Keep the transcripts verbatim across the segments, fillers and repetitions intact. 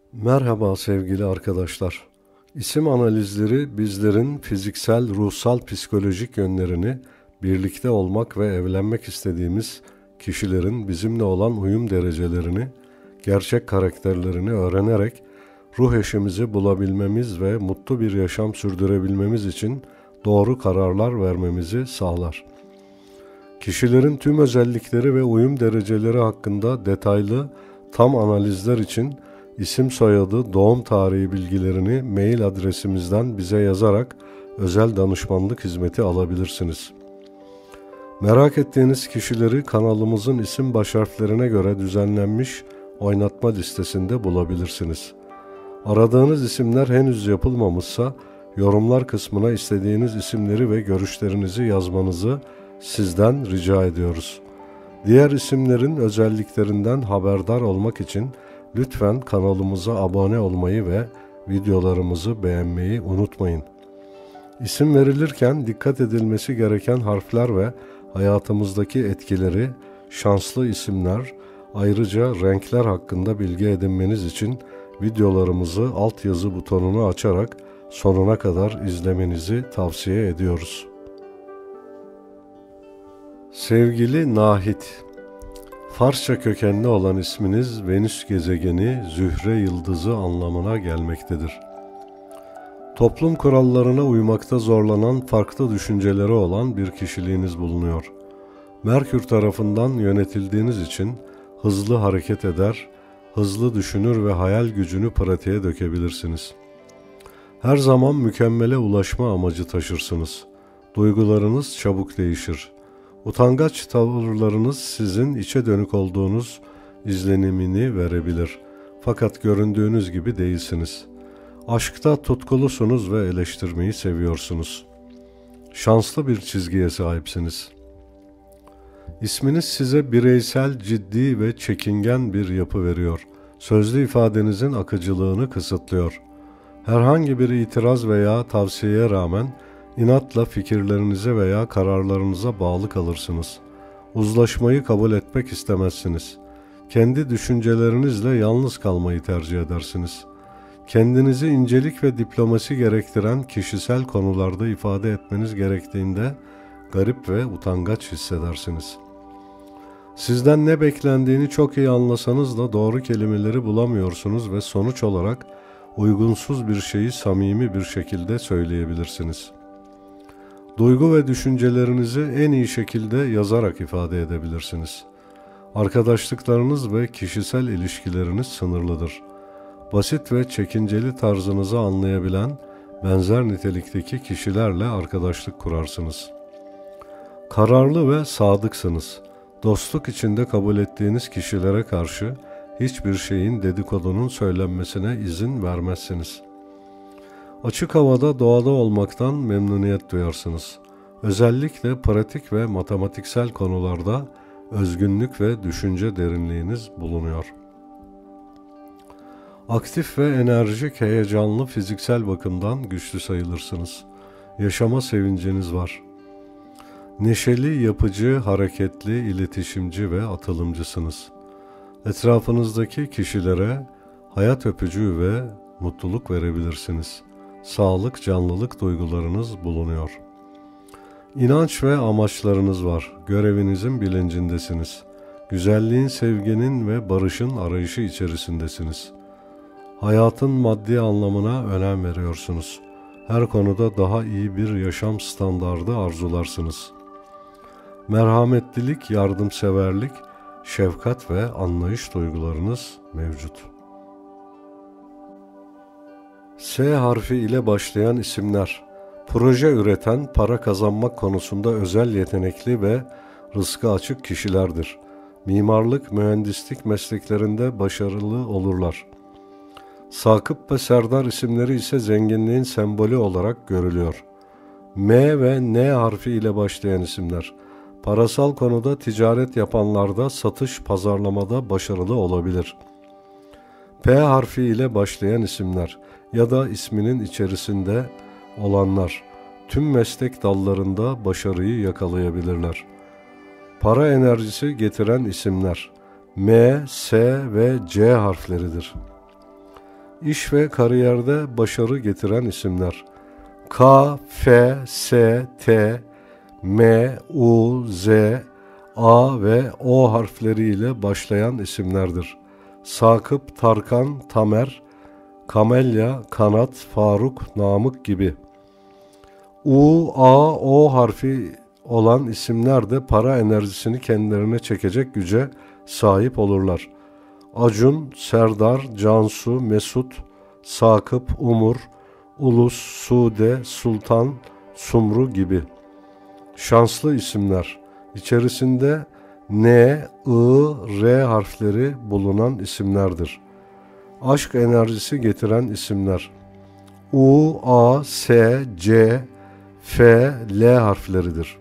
Merhaba sevgili arkadaşlar. İsim analizleri bizlerin fiziksel, ruhsal, psikolojik yönlerini, birlikte olmak ve evlenmek istediğimiz kişilerin bizimle olan uyum derecelerini, gerçek karakterlerini öğrenerek ruh eşimizi bulabilmemiz ve mutlu bir yaşam sürdürebilmemiz için doğru kararlar vermemizi sağlar. Kişilerin tüm özellikleri ve uyum dereceleri hakkında detaylı, tam analizler için isim, soyadı, doğum tarihi bilgilerini mail adresimizden bize yazarak özel danışmanlık hizmeti alabilirsiniz. Merak ettiğiniz kişileri kanalımızın isim baş harflerine göre düzenlenmiş oynatma listesinde bulabilirsiniz. Aradığınız isimler henüz yapılmamışsa yorumlar kısmına istediğiniz isimleri ve görüşlerinizi yazmanızı sizden rica ediyoruz. Diğer isimlerin özelliklerinden haberdar olmak için lütfen kanalımıza abone olmayı ve videolarımızı beğenmeyi unutmayın. İsim verilirken dikkat edilmesi gereken harfler ve hayatımızdaki etkileri, şanslı isimler, ayrıca renkler hakkında bilgi edinmeniz için videolarımızı altyazı butonunu açarak sonuna kadar izlemenizi tavsiye ediyoruz. Sevgili Nahit, Farsça kökenli olan isminiz Venüs gezegeni, Zühre yıldızı anlamına gelmektedir. Toplum kurallarına uymakta zorlanan, farklı düşünceleri olan bir kişiliğiniz bulunuyor. Merkür tarafından yönetildiğiniz için hızlı hareket eder, hızlı düşünür ve hayal gücünü pratiğe dökebilirsiniz. Her zaman mükemmele ulaşma amacı taşırsınız. Duygularınız çabuk değişir. Utangaç tavırlarınız sizin içe dönük olduğunuz izlenimini verebilir. Fakat göründüğünüz gibi değilsiniz. Aşkta tutkulusunuz ve eleştirmeyi seviyorsunuz. Şanslı bir çizgiye sahipsiniz. İsminiz size bireysel, ciddi ve çekingen bir yapı veriyor. Sözlü ifadenizin akıcılığını kısıtlıyor. Herhangi bir itiraz veya tavsiyeye rağmen İnatla fikirlerinize veya kararlarınıza bağlı kalırsınız. Uzlaşmayı kabul etmek istemezsiniz. Kendi düşüncelerinizle yalnız kalmayı tercih edersiniz. Kendinizi incelik ve diplomasi gerektiren kişisel konularda ifade etmeniz gerektiğinde garip ve utangaç hissedersiniz. Sizden ne beklendiğini çok iyi anlasanız da doğru kelimeleri bulamıyorsunuz ve sonuç olarak uygunsuz bir şeyi samimi bir şekilde söyleyebilirsiniz. Duygu ve düşüncelerinizi en iyi şekilde yazarak ifade edebilirsiniz. Arkadaşlıklarınız ve kişisel ilişkileriniz sınırlıdır. Basit ve çekinceli tarzınızı anlayabilen, benzer nitelikteki kişilerle arkadaşlık kurarsınız. Kararlı ve sadıksınız. Dostluk içinde kabul ettiğiniz kişilere karşı hiçbir şeyin dedikodunun söylenmesine izin vermezsiniz. Açık havada, doğada olmaktan memnuniyet duyarsınız. Özellikle pratik ve matematiksel konularda özgünlük ve düşünce derinliğiniz bulunuyor. Aktif ve enerjik, heyecanlı, fiziksel bakımdan güçlü sayılırsınız. Yaşama sevinciniz var. Neşeli, yapıcı, hareketli, iletişimci ve atılımcısınız. Etrafınızdaki kişilere hayat öpücüğü ve mutluluk verebilirsiniz. Sağlık, canlılık duygularınız bulunuyor. İnanç ve amaçlarınız var. Görevinizin bilincindesiniz. Güzelliğin, sevginin ve barışın arayışı içerisindesiniz. Hayatın maddi anlamına önem veriyorsunuz. Her konuda daha iyi bir yaşam standardı arzularsınız. Merhametlilik, yardımseverlik, şefkat ve anlayış duygularınız mevcut. S harfi ile başlayan isimler, proje üreten, para kazanmak konusunda özel yetenekli ve rızkı açık kişilerdir. Mimarlık, mühendislik mesleklerinde başarılı olurlar. Sakıp ve Serdar isimleri ise zenginliğin sembolü olarak görülüyor. M ve N harfi ile başlayan isimler, parasal konuda ticaret yapanlarda satış, pazarlamada başarılı olabilir. P harfi ile başlayan isimler ya da isminin içerisinde olanlar tüm meslek dallarında başarıyı yakalayabilirler. Para enerjisi getiren isimler M, S ve C harfleridir. İş ve kariyerde başarı getiren isimler. K, F, S, T, M, U, Z, A ve O harfleriyle başlayan isimlerdir. Sakıp, Tarkan, Tamer, Kamelya, Kanat, Faruk, Namık gibi. U, A, O harfi olan isimler de para enerjisini kendilerine çekecek güce sahip olurlar. Acun, Serdar, Cansu, Mesut, Sakıp, Umur, Ulus, Sude, Sultan, Sumru gibi. Şanslı isimler. İçerisinde N, I, R harfleri bulunan isimlerdir. Aşk enerjisi getiren isimler. U, A, S, C, F, L harfleridir.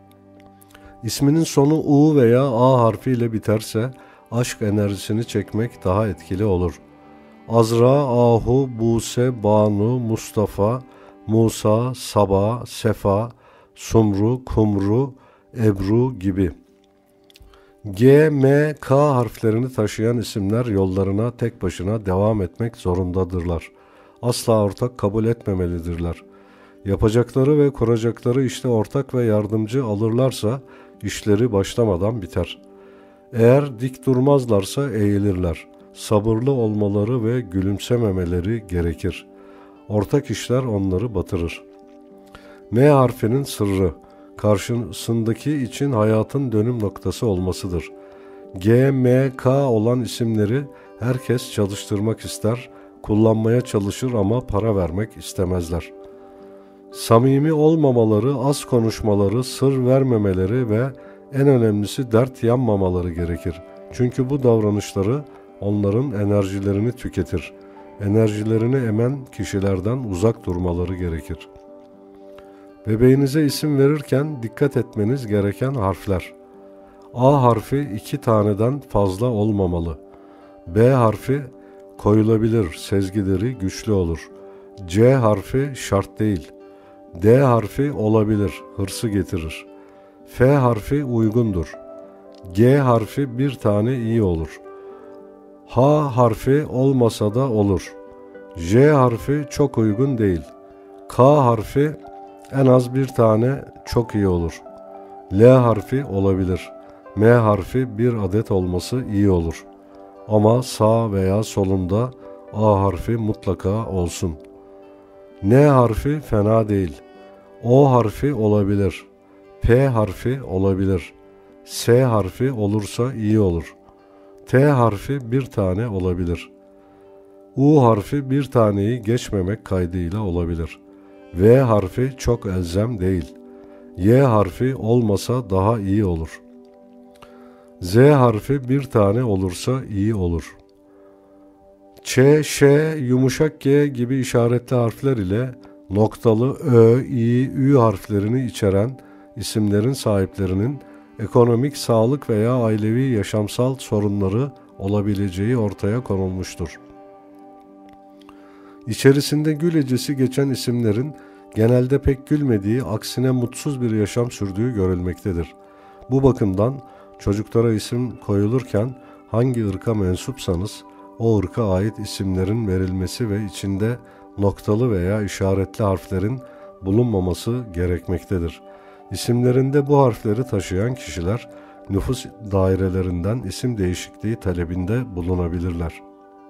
İsminin sonu U veya A harfiyle biterse aşk enerjisini çekmek daha etkili olur. Azra, Ahu, Buse, Banu, Mustafa, Musa, Saba, Sefa, Sumru, Kumru, Ebru gibi. G, M, K harflerini taşıyan isimler yollarına tek başına devam etmek zorundadırlar. Asla ortak kabul etmemelidirler. Yapacakları ve kuracakları işte ortak ve yardımcı alırlarsa işleri başlamadan biter. Eğer dik durmazlarsa eğilirler. Sabırlı olmaları ve gülümsememeleri gerekir. Ortak işler onları batırır. M harfinin sırrı, karşısındaki için hayatın dönüm noktası olmasıdır. G, M, K olan isimleri herkes çalıştırmak ister, kullanmaya çalışır ama para vermek istemezler. Samimi olmamaları, az konuşmaları, sır vermemeleri ve en önemlisi dert yanmamaları gerekir. Çünkü bu davranışları onların enerjilerini tüketir. Enerjilerini emen kişilerden uzak durmaları gerekir. Bebeğinize isim verirken dikkat etmeniz gereken harfler. A harfi iki taneden fazla olmamalı. B harfi koyulabilir, sezgileri güçlü olur. C harfi şart değil. D harfi olabilir, hırsı getirir. F harfi uygundur. G harfi bir tane iyi olur. H harfi olmasa da olur. J harfi çok uygun değil. K harfi en az bir tane çok iyi olur. L harfi olabilir. M harfi bir adet olması iyi olur. Ama sağ veya solunda A harfi mutlaka olsun. N harfi fena değil. O harfi olabilir. P harfi olabilir. S harfi olursa iyi olur. T harfi bir tane olabilir. U harfi bir taneyi geçmemek kaydıyla olabilir. V harfi çok elzem değil. Y harfi olmasa daha iyi olur. Z harfi bir tane olursa iyi olur. Ç, Ş, yumuşak G gibi işaretli harfler ile noktalı Ö, İ, Ü harflerini içeren isimlerin sahiplerinin ekonomik, sağlık veya ailevi yaşamsal sorunları olabileceği ortaya konulmuştur. İçerisinde gül hecesi geçen isimlerin genelde pek gülmediği, aksine mutsuz bir yaşam sürdüğü görülmektedir. Bu bakımdan çocuklara isim koyulurken hangi ırka mensupsanız o ırka ait isimlerin verilmesi ve içinde noktalı veya işaretli harflerin bulunmaması gerekmektedir. İsimlerinde bu harfleri taşıyan kişiler nüfus dairelerinden isim değişikliği talebinde bulunabilirler.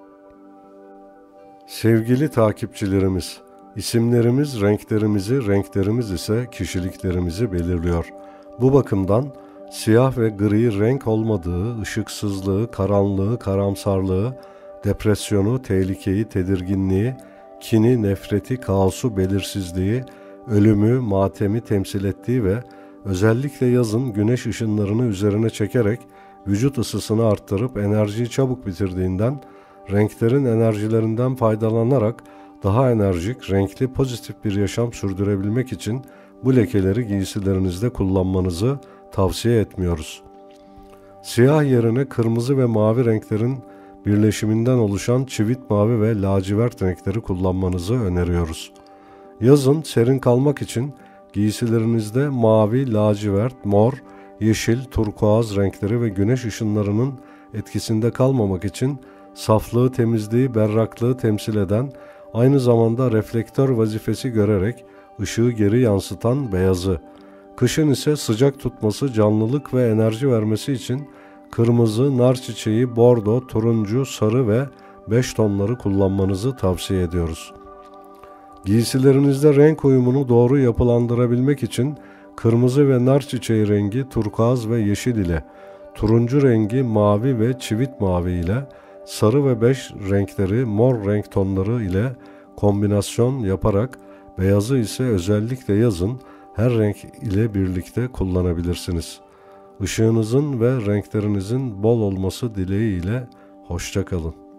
Sevgili takipçilerimiz, isimlerimiz renklerimizi, renklerimiz ise kişiliklerimizi belirliyor. Bu bakımdan siyah ve gri renk olmadığı, ışıksızlığı, karanlığı, karamsarlığı, depresyonu, tehlikeyi, tedirginliği, kini, nefreti, kaosu, belirsizliği, ölümü, matemi temsil ettiği ve özellikle yazın güneş ışınlarını üzerine çekerek vücut ısısını arttırıp enerjiyi çabuk bitirdiğinden renklerin enerjilerinden faydalanarak daha enerjik, renkli, pozitif bir yaşam sürdürebilmek için bu lekeleri giysilerinizde kullanmanızı tavsiye etmiyoruz. Siyah yerine kırmızı ve mavi renklerin birleşiminden oluşan çivit mavi ve lacivert renkleri kullanmanızı öneriyoruz. Yazın serin kalmak için giysilerinizde mavi, lacivert, mor, yeşil, turkuaz renkleri ve güneş ışınlarının etkisinde kalmamak için saflığı, temizliği, berraklığı temsil eden, aynı zamanda reflektör vazifesi görerek ışığı geri yansıtan beyazı, kışın ise sıcak tutması, canlılık ve enerji vermesi için kırmızı, nar çiçeği, bordo, turuncu, sarı ve beş tonları kullanmanızı tavsiye ediyoruz. Giysilerinizde renk uyumunu doğru yapılandırabilmek için kırmızı ve nar çiçeği rengi turkuaz ve yeşil ile, turuncu rengi mavi ve çivit mavi ile, sarı ve beş renkleri mor renk tonları ile kombinasyon yaparak beyazı ise özellikle yazın her renk ile birlikte kullanabilirsiniz. Işığınızın ve renklerinizin bol olması dileğiyle hoşça kalın.